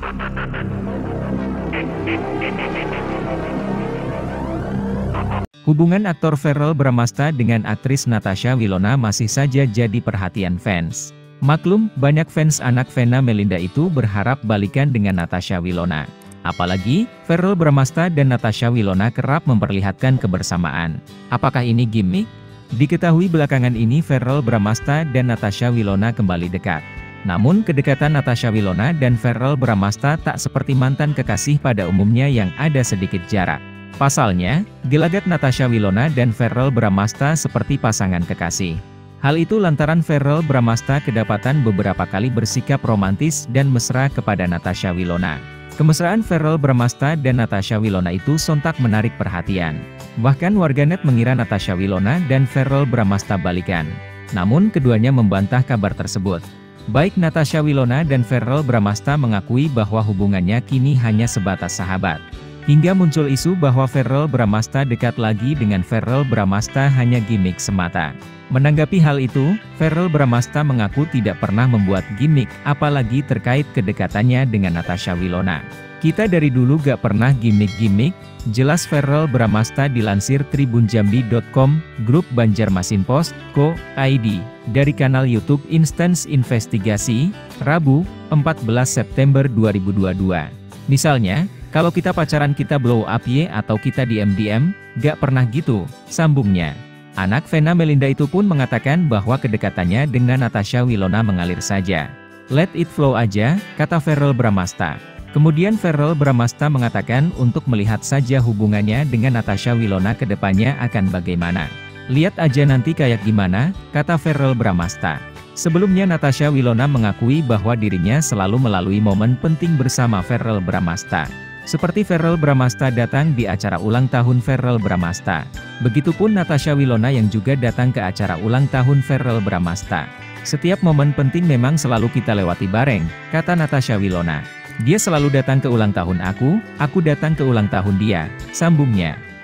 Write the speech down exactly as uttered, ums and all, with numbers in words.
Hubungan aktor Verrell Bramasta dengan aktris Natasha Wilona masih saja jadi perhatian fans. Maklum, banyak fans anak Vena Melinda itu berharap balikan dengan Natasha Wilona. Apalagi, Verrell Bramasta dan Natasha Wilona kerap memperlihatkan kebersamaan. Apakah ini gimmick? Diketahui belakangan ini Verrell Bramasta dan Natasha Wilona kembali dekat. Namun kedekatan Natasha Wilona dan Verrell Bramasta tak seperti mantan kekasih pada umumnya yang ada sedikit jarak. Pasalnya, gelagat Natasha Wilona dan Verrell Bramasta seperti pasangan kekasih. Hal itu lantaran Verrell Bramasta kedapatan beberapa kali bersikap romantis dan mesra kepada Natasha Wilona. Kemesraan Verrell Bramasta dan Natasha Wilona itu sontak menarik perhatian. Bahkan warganet mengira Natasha Wilona dan Verrell Bramasta balikan. Namun keduanya membantah kabar tersebut. Baik Natasha Wilona dan Verrell Bramasta mengakui bahwa hubungannya kini hanya sebatas sahabat. Hingga muncul isu bahwa Verrell Bramasta dekat lagi dengan Verrell Bramasta hanya gimmick semata. Menanggapi hal itu, Verrell Bramasta mengaku tidak pernah membuat gimmick, apalagi terkait kedekatannya dengan Natasha Wilona. Kita dari dulu gak pernah gimmick-gimmick, jelas Verrell Bramasta dilansir tribun jambi titik com, grup Banjarmasin Post, co, I D, dari kanal YouTube Instance Investigasi, Rabu, empat belas September dua ribu dua puluh dua. Misalnya, kalau kita pacaran kita blow up ye atau kita diam-diam, gak pernah gitu, sambungnya. Anak Vena Melinda itu pun mengatakan bahwa kedekatannya dengan Natasha Wilona mengalir saja. Let it flow aja, kata Verrell Bramasta. Kemudian Verrell Bramasta mengatakan untuk melihat saja hubungannya dengan Natasha Wilona ke depannya akan bagaimana. Lihat aja nanti kayak gimana, kata Verrell Bramasta. Sebelumnya Natasha Wilona mengakui bahwa dirinya selalu melalui momen penting bersama Verrell Bramasta. Seperti Verrell Bramasta datang di acara ulang tahun Verrell Bramasta. Begitupun Natasha Wilona yang juga datang ke acara ulang tahun Verrell Bramasta. Setiap momen penting memang selalu kita lewati bareng, kata Natasha Wilona. Dia selalu datang ke ulang tahun aku, aku datang ke ulang tahun dia, sambungnya.